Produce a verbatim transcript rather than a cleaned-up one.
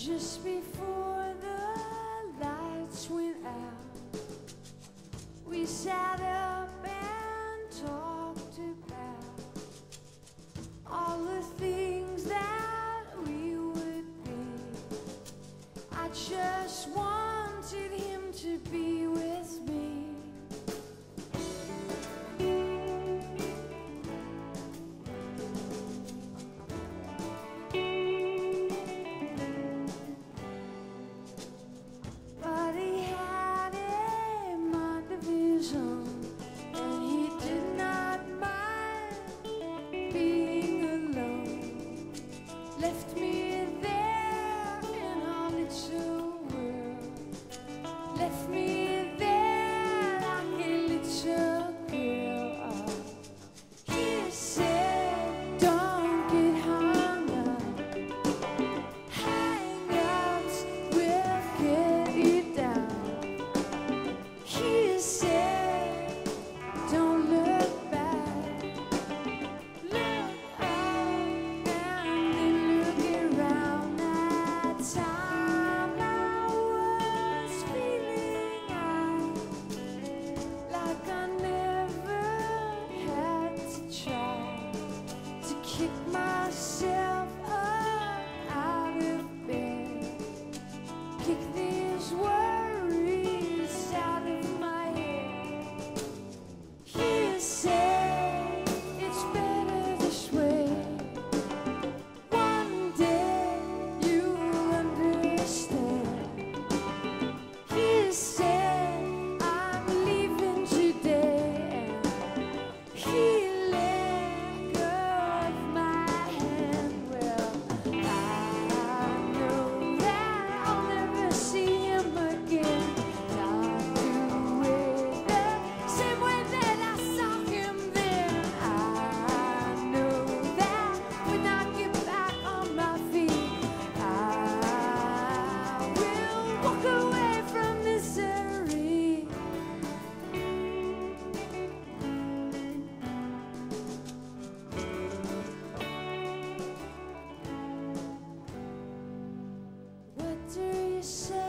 Just before the lights went out, we sat up and talked about all the things that we would be. I just wanted him to be with me. Left me there in our little world. Left me there like a little girl. He said, don't get hung up. Hang-ups will get you down. He said, don't look back. Look up and around that time I was feeling like I never had to try to kick myself up out of bed, kick these worries out of my head. He said it's better this way. He said, I'm leaving today, and he let go of my hand. Well, I know that I'll never see him again. Not do it the same way that I saw him then. I know that when I get back on my feet, I will walk away from misery. What do you say?